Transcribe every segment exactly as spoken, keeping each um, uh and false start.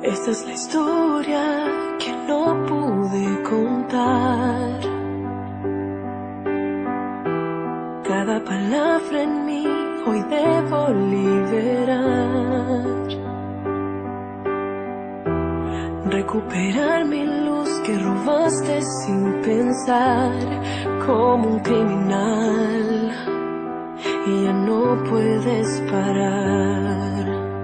Esta es la historia que no pude contar. Cada palabra en mí hoy debo liberar. Recuperar mi luz que robaste sin pensar, como un criminal, y ya no puedes parar.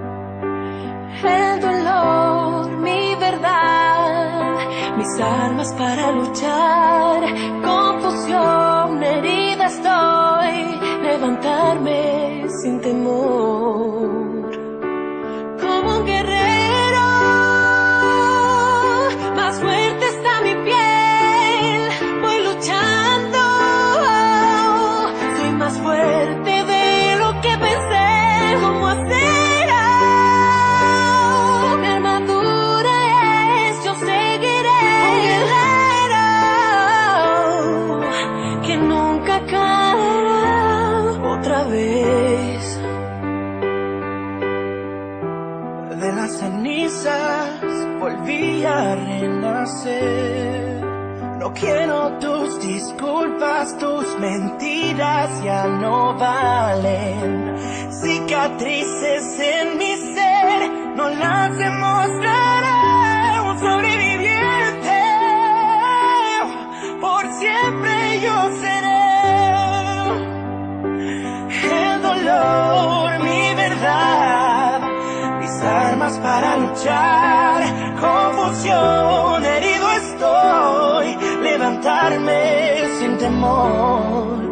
El dolor, mi verdad, mis armas para luchar. Confusión, herida estoy, levantarme sin temor. Como un guerrero, más fuerte está mi piel. Voy luchando, soy más fuerte de lo que pensé. ¿Cómo hacer? De las cenizas volví a renacer. No quiero tus disculpas, tus mentiras ya no valen. Cicatrices en mi ser no las demostraré. Un sobreviviente, por siempre yo seré. El dolor, mi verdad, armas para luchar. Confusión, herido estoy, levantarme sin temor.